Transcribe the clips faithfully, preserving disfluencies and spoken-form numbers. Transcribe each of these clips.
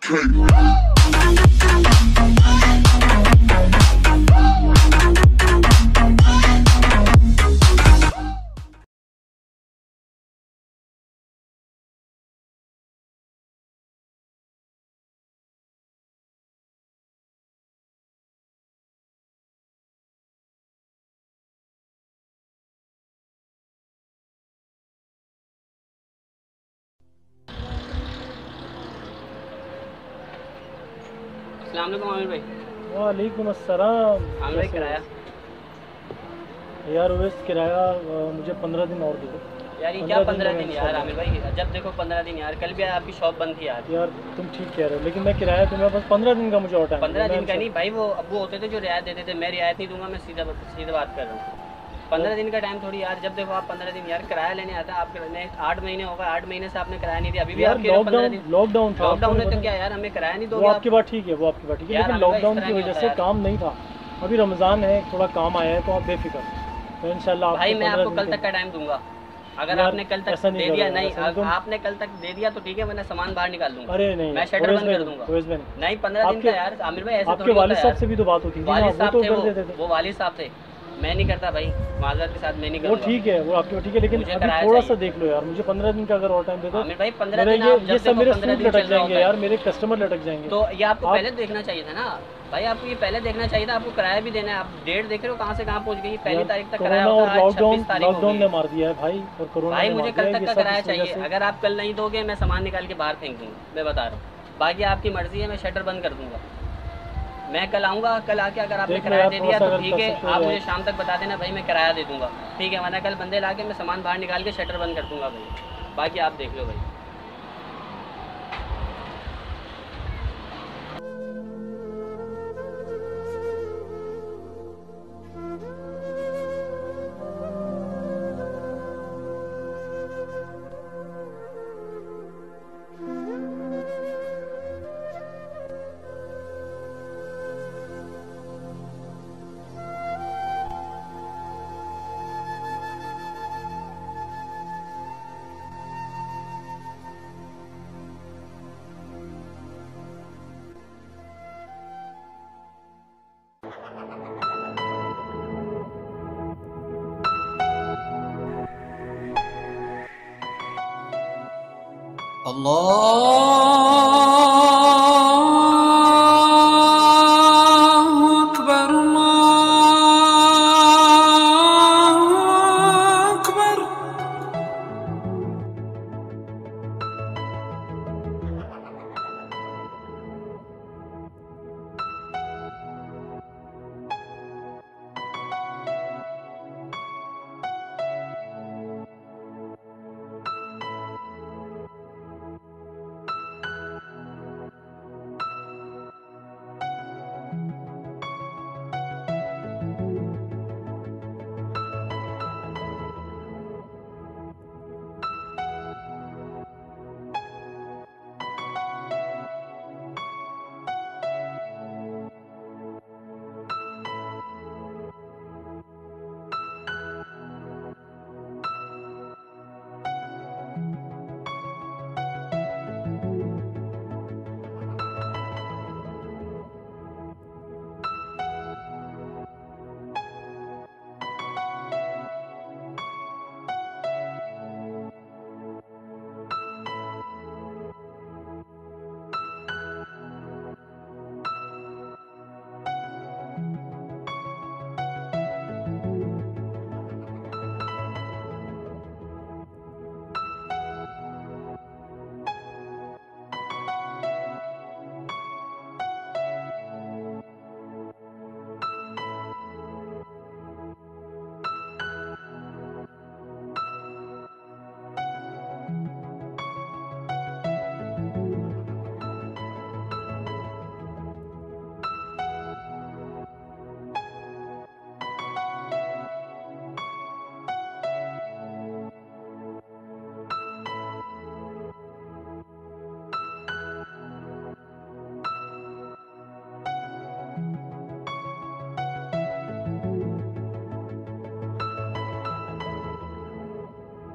अस्सलाम वालेकुम आमिर भाई। वालेकुम अस्सलाम। आमिर भाई किराया यार वैसे किराया मुझे पंद्रह दिन और दे दो यार। ये क्या पंद्रह दिन यार आमिर भाई, जब देखो पंद्रह दिन यार। कल भी आपकी शॉप बंद थी यार। यार तुम ठीक कह रहे हो, लेकिन मैं किराया तुम्हें बस पंद्रह दिन का मुझे और टाइम। पंद्रह दिन का नहीं भाई, वो अब्बू होते थे जो रियायत देते थे, मैं रियायत नहीं दूंगा। मैं सीधा सीधा बात कर रहा हूँ। पंद्रह दिन का टाइम थोड़ी यार। जब देखो आप पंद्रह दिन यार किराया लेने आता है। आप आठ महीने होगा, आठ महीने से आपने किराया नहीं दिया। अभी भी आपके पंद्रह दिन लॉकडाउन था। लॉकडाउन में तो क्या यार हमें किराया नहीं दोगे? आपकी बात ठीक है, वो आपकी बात ठीक है, लेकिन लॉकडाउन की वजह से काम नहीं था। अभी रमजान है, थोड़ा काम आया है, तो आप बेफिक्र। तो इंशाल्लाह भाई मैं आपको कल तक का टाइम दूंगा। अगर आपने कल तक दे दिया, नहीं आपने कल तक दे दिया तो ठीक है, वरना सामान बाहर निकाल दूंगा। अरे नहीं, मैं शटर बंद कर दूंगा। नहीं पंद्रह दिन का यार आमिर भाई, ऐसे आपके वालिद साहब से भी तो बात होती थी। वालिद साहब थे, वो वालिद साहब थे। मैं नहीं करता भाई, माजरत के साथ मैं नहीं करूंगा। वो ठीक है, वो आपकी ठीक है, लेकिन अभी थोड़ा सा देख लो यार। मुझे पंद्रह दिन का अगर और टाइम दे दो आमिर भाई। पंद्रह दिन आप ये सब मेरे सूट लटक जाएंगे यार, मेरे कस्टमर लटक जाएंगे। तो ये आपको पहले देखना चाहिए था ना भाई, आपको ये पहले देखना चाहिए था। आपको किराया भी देना है। आप डेट देख रहे हो कहाँ से कहाँ पहुँच गई। पहली तारीख तक किराया होता है, छब्बीस तारीख लॉकडाउन ने मार दिया है भाई। और कोरोना भाई मुझे कल तक का किराया चाहिए। अगर आप कल नहीं दोगे, मैं सामान निकाल के बाहर फेंक दूंगा। मैं बता रहा हूँ, बाकी आपकी मर्जी है। मैं शटर बंद कर दूंगा। मैं कल आऊँगा, कल आके अगर आपने किराया दे दिया तो ठीक है। आप मुझे शाम तक बता देना भाई, मैं किराया दे दूंगा, ठीक है। वरना कल बंदे ला के मैं सामान बाहर निकाल के शटर बंद कर दूंगा भाई। बाकी आप देख लो भाई। अल्लाहु अकबर, अल्लाहु अकबर।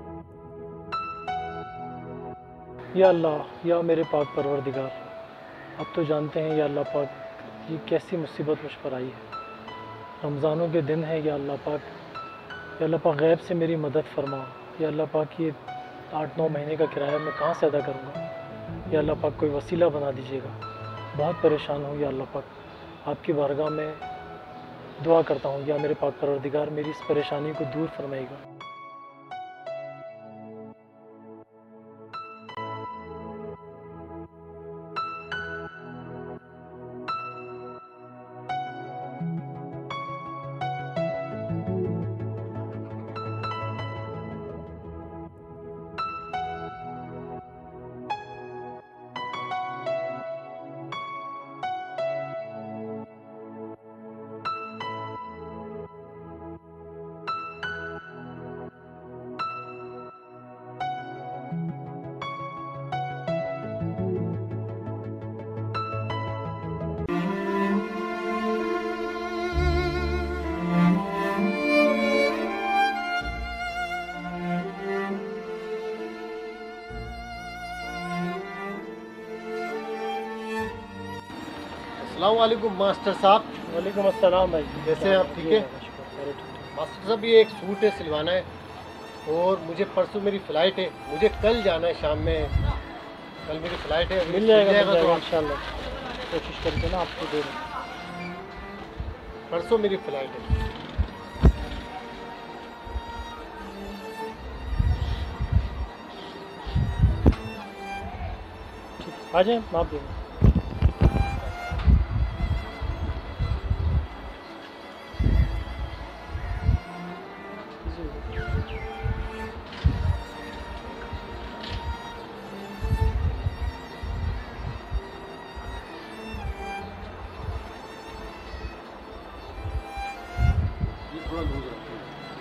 या अल्लाह, या मेरे पाक परवरदिगार, अब तो जानते हैं या अल्लाह पाक ये कैसी मुसीबत मुझ पर आई है। रमज़ानों के दिन है या अल्लाह पाक, या अल्लाह पाक गैब से मेरी मदद फरमा। या अल्लाह पाक ये आठ नौ महीने का किराया मैं कहाँ से अदा करूँगा। या अल्लाह पाक कोई वसीला बना दीजिएगा। बहुत परेशान हूँ या अल्लाह पाक, आपकी बारगाह में दुआ करता हूँ या मेरे पाक परवरदिगार मेरी इस परेशानी को दूर फरमाएगा। अस्सलाम वालेकुम मास्टर साहब। वालेकुम अस्सलाम भाई, कैसे हैं आप? ठीक है मास्टर साहब, ये एक सूट है सिलवाना है और मुझे परसों मेरी फ़्लाइट है, मुझे कल जाना है शाम में। कल मेरी फ़्लाइट है, मिल जाएगा, मिल तो जाएगा इंशाल्लाह। कोशिश करके ना आपको दे दें। परसों मेरी फ़्लाइट है। ठीक, आ जाए, माप देंगे। थोड़ा लूज रखते हैं।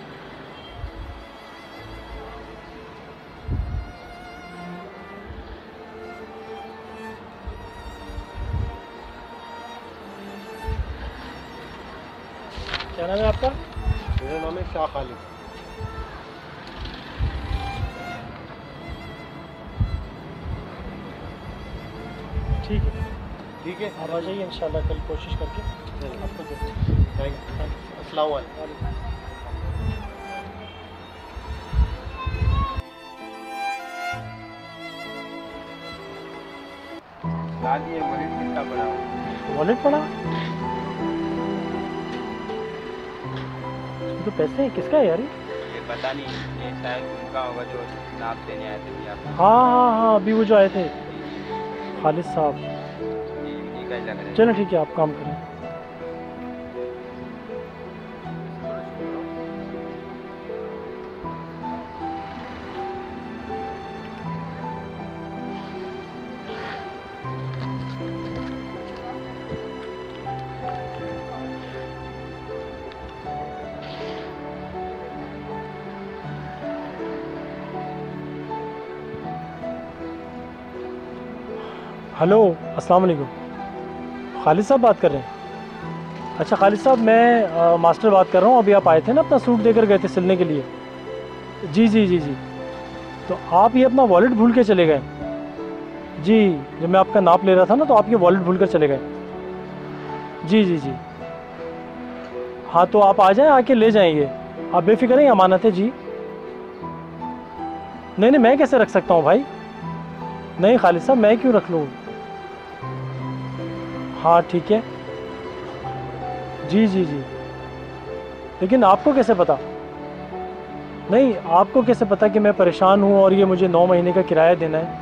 क्या नाम है आपका? मेरा नाम है शाह खालिद। ठीक है, ठीक है, आप आ जाइए इंशाल्लाह, कल कोशिश करके आपको देते हैं। Thank you. अस्सलाम वालेकुम। दादी ये वॉलेट किसका पड़ा हो? वॉलेट पड़ा? तो पैसे किसका है यार? ये पता नहीं, ये शायद उनका होगा जो नाप देने आए थे भैया। हाँ हाँ हाँ, अभी वो जो आए थे खालिद साहब। जी उन्हीं का ही लग रहा है। चलो ठीक है, आप काम करें। हेलो, अस्सलाम वालेकुम। खालिद साहब बात कर रहे हैं? अच्छा खालिद साहब, मैं आ, मास्टर बात कर रहा हूँ। अभी आप आए थे ना, अपना सूट देकर गए थे सिलने के लिए। जी जी जी जी, तो आप ये अपना वॉलेट भूल के चले गए। जी, जब मैं आपका नाप ले रहा था ना, तो आप ये वॉलेट भूल कर चले गए। जी जी जी, हाँ तो आप आ जाएं, आके ले जाएंगे। आप बेफिक्र हैं, अमानत है जी। नहीं नहीं, मैं कैसे रख सकता हूँ भाई? नहीं खालिद साहब, मैं क्यों रख लूँ? हाँ ठीक है, जी जी जी, लेकिन आपको कैसे पता? नहीं, आपको कैसे पता कि मैं परेशान हूँ और ये मुझे नौ महीने का किराया देना है?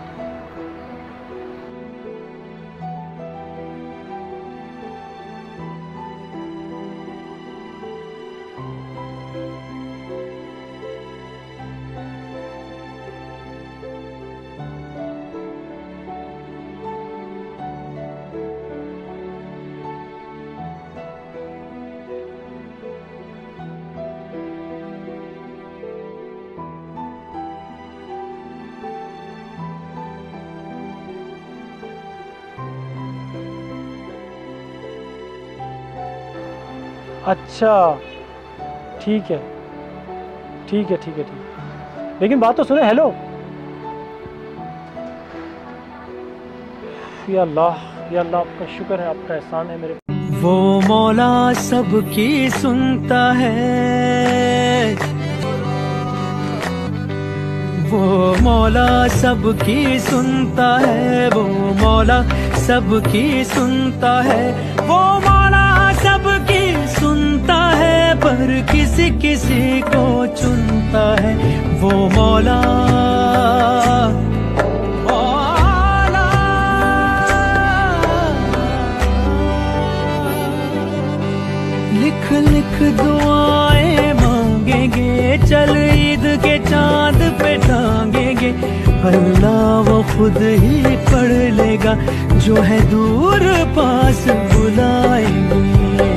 अच्छा ठीक है ठीक है ठीक है ठीक है, लेकिन बात तो सुने। हेलो, या अल्लाह, या अल्लाह आपका शुक्र है, आपका एहसान है मेरे। वो मौला सबकी सुनता है, वो मौला सबकी सुनता है, वो मौला सबकी सुनता है, वो मौला सबकी सुनता है, पर किसी किसी को चुनता है। वो मौला मौला लिख लिख दुआएं मांगेंगे, चल ईद के चांद पे टांगेंगे, अल्लाह वो खुद ही पढ़ लेगा, जो है दूर पास बुलाएंगे।